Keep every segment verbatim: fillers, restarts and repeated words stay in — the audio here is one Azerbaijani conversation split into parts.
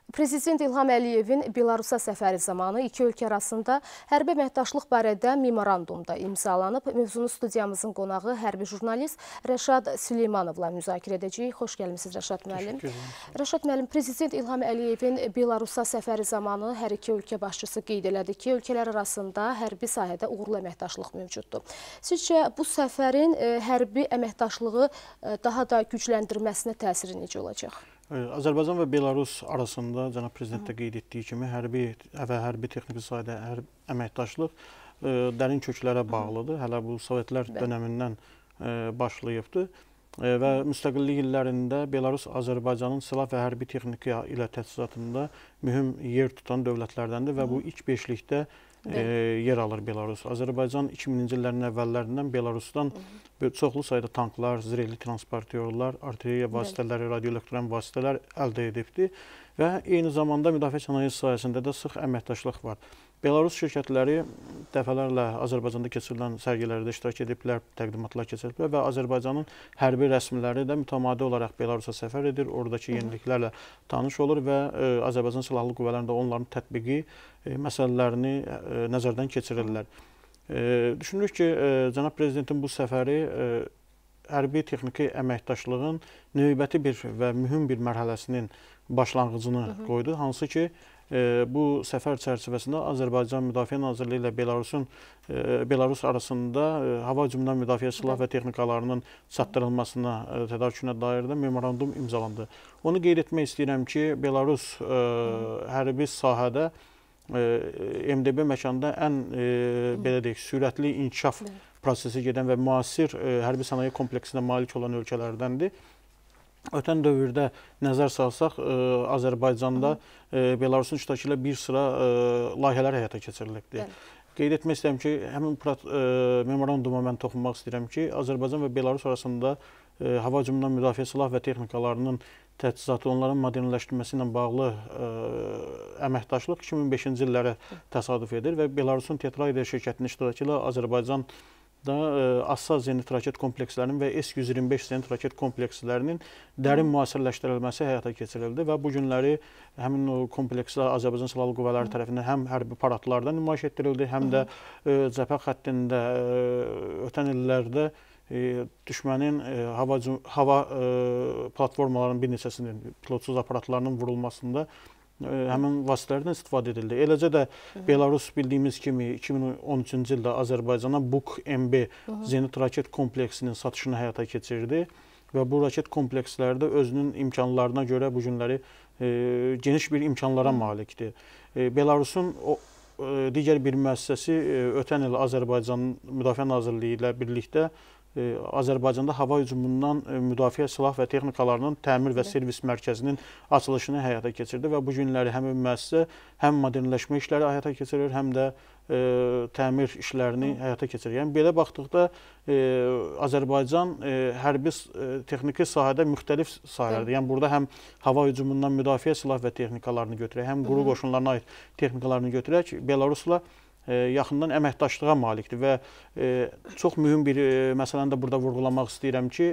Prezident İlham Əliyevin Belarusa səfəri zamanı iki ölkə arasında hərbi əməkdaşlıq barədə memorandumda imzalanıb. Mövzunu studiyamızın qonağı hərbi jurnalist Rəşad Süleymanovla müzakirə edəcəyik. Xoş gəlmişsiniz Rəşad müəllim. Rəşad müəllim, Prezident İlham Əliyevin Belarusa səfəri zamanı hər iki ölkə başçısı qeyd elədi ki, ölkələr arasında hərbi sahədə uğurlu əməkdaşlıq mövcuddur. Sizcə bu səfərin hərbi əməkdaşlığı daha da gücləndirməsinə təsiri necə olacaq? Azərbaycan və Belarus arasında cənab prezident də qeyd etdiyi kimi hərbi və hərbi texniki sahədə əməkdaşlıq dərin köklərə bağlıdır. Hələ bu Sovetlər dönəmindən başlayıbdır və müstəqillik illərində Belarus Azərbaycanın silah və hərbi texnika ilə təchizatında mühüm yer tutan dövlətlərdəndir və bu ilk beşlikdə yer alır Belarus. Azərbaycan iki minci illərin əvvəllərindən Belarusdan çoxlu sayda tanklar, zirehli transportyorlar, artilleriya vasitələri, radioelektron vasitələr əldə edibdir və eyni zamanda müdafiə sənayesi sahəsində də sıx əməkdaşlıq var. Belarus şirkətləri dəfələrlə Azərbaycanda keçirilən sərgilərdə iştirak ediblər, təqdimatlar keçirdilər və Azərbaycanın hərbi rəsmiləri də mütəmadi olaraq Belarusa səfər edir, oradakı yeniliklərlə tanış olur və Azərbaycan Silahlı Qüvvələrində onların tətbiqi məsələlərini nəzərdən keçirirlər. Düşünürük ki, cənab prezidentin bu səfəri hərbi texniki əməkdaşlığın növbəti bir və mühüm bir mərhələsinin başlanğıcını qoydu, hansı ki, bu səfər çərçivəsində Azərbaycan Müdafiə Nazirliyi ilə Belarusun Belarus arasında hava hücumundan müdafiə silah və texnikalarının çatdırılmasına tədarükünə dair də memorandum imzalandı. Onu qeyd etmək istəyirəm ki, Belarus hərbi sahədə M D B məkanda ən belə deyək, sürətli inkişaf prosesi gedən və müasir hərbi sənaye kompleksinə malik olan ölkələrdəndir. Ötən dövrdə nəzər salsaq, Azərbaycanda Belarusun iştirakı ilə bir sıra layihələr həyata keçirilibdir. Qeyd etmək istəyirəm ki, həmin memoranduma mən toxunmaq istəyirəm ki, Azərbaycan və Belarus arasında hava hücumundan müdafiə silah və texnikalarının təchizatı, onların modernləşdirilməsi ilə bağlı əməkdaşlıq iki min beşinci illərə təsadüf edir və Belarusun Tetrayder şirkətinin iştirakı ilə Azərbaycan da Assaz zenit raket komplekslərinin və S yüz iyirmi beş zenit raket komplekslərinin dərin müasirləşdirilməsi həyata keçirildi və bu günləri həmin o komplekslər Azərbaycan Silahlı Qüvvələri tərəfindən həm hərbi paradlarda nümayiş etdirildi, həm də cəbhə xəttində ötən illərdə düşmənin hava, hava platformalarının bir neçəsinin pilotsuz aparatlarının vurulmasında həmin vasitələrdən istifadə edildi. Eləcə də Belarus bildiyimiz kimi iki min on üçüncü ildə Azərbaycana Buk M B zenit raket kompleksinin satışını həyata keçirdi və bu raket komplekslərdə özünün imkanlarına görə bu günləri geniş bir imkanlara malikdir. Belarusun digər bir müəssisəsi ötən il Azərbaycan Müdafiə Nazirliyi ilə birlikdə Azərbaycanda hava hücumundan müdafiə silah və texnikalarının təmir və servis mərkəzinin açılışını həyata keçirdi və bu günləri həmin müəssisə həm modernləşmə işləri həyata keçirir, həm də təmir işlərini həyata keçirir. Yəni, belə baxdıqda Azərbaycan hərbi texniki sahədə müxtəlif sahələrdir. Yəni, burada həm hava hücumundan müdafiə silah və texnikalarını götürək, həm quru qoşunlarına aid texnikalarını götürək, Belarusla yaxından əməkdaşlığa malikdir və çox mühüm bir məsələni də burada vurğulamaq istəyirəm ki,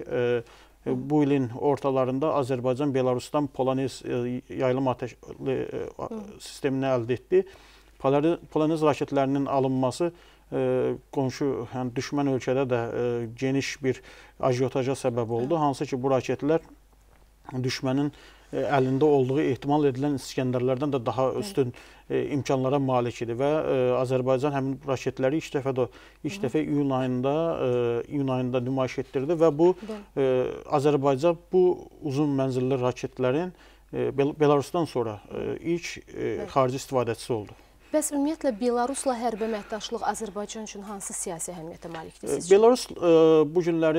bu ilin ortalarında Azərbaycan Belarusdan Polonez yayılım atəşli sistemini əldə etdi. Polonez raketlərinin alınması qonşu, yəni düşmən ölkədə də geniş bir ajiotaja səbəb oldu. Hansı ki, bu raketlər düşmənin əlində olduğu ehtimal edilən İskəndərlərdən də daha üstün imkanlara malik idi və Azərbaycan həmin raketləri ilk dəfə də ilk dəfə iyun ayında iyun ayında nümayiş etdirdi və bu Azərbaycan bu uzun mənzilli raketlərin Belarusdan sonra ilk xarici istifadəçisi oldu. Bəs ümumiyyətlə Belarusla hərbi əməkdaşlıq Azərbaycan üçün hansı siyasi əhəmiyyətə malikdir sizcə? Belarus bu günləri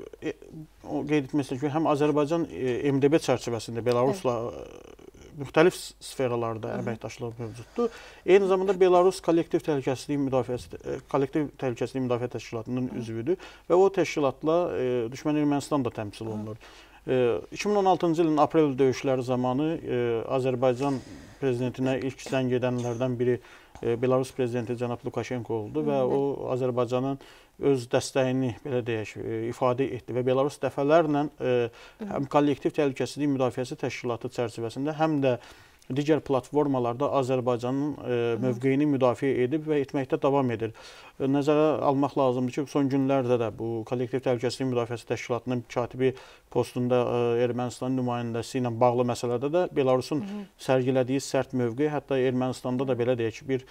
qeyd etmək istəyir ki, həm Azərbaycan M D B çərçivəsində Belarusla müxtəlif sferalarda əməkdaşlıq mövcuddur. Eyni zamanda Belarus kollektiv təhlükəsizlik müdafiəsi kollektiv təhlükəsizlik müdafiə təşkilatının üzvüdür və o təşkilatla düşmən Ermənistan da təmsil olunur. iki min on altıncı ilin aprel döyüşləri zamanı Azərbaycan prezidentinə ilk zəng edənlərdən biri Belarus prezidenti cənab Lukashenko oldu və o Azərbaycanın öz dəstəyini belə deyək ifadə etdi və Belarus dəfələrlə həm kollektiv təhlükəsizlik müdafiəsi təşkilatı çərçivəsində, həm də digər platformalarda Azərbaycanın mövqeyini müdafiə edib və etməkdə davam edir. Nəzərə almaq lazımdır ki, son günlərdə də bu Kollektiv Təhlükəsizlik Müdafiəsi Təşkilatının katibi postunda Ermənistan nümayəndəsi ilə bağlı məsələdə də Belarusun sərgilədiyi sərt mövqe, hətta Ermənistanda da belə deyək ki, bir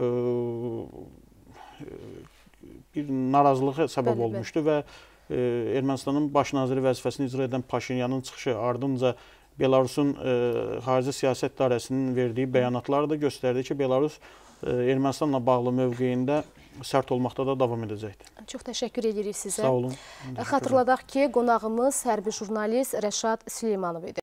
bir narazılığa səbəb bəli, olmuşdu bəli. Və Ermənistanın baş naziri vəzifəsini icra edən Paşinyanın çıxışı ardınca Belarusun e, xarici siyasət dairəsinin verdiyi bəyanatlar da göstərdi ki, Belarus e, Ermənistanla bağlı mövqeyində sərt olmaqda da davam edəcəkdir. Çox təşəkkür edirik sizə. Sağ olun. Xatırladaq ki, qonağımız hərbi jurnalist Rəşad Süleymanov idi.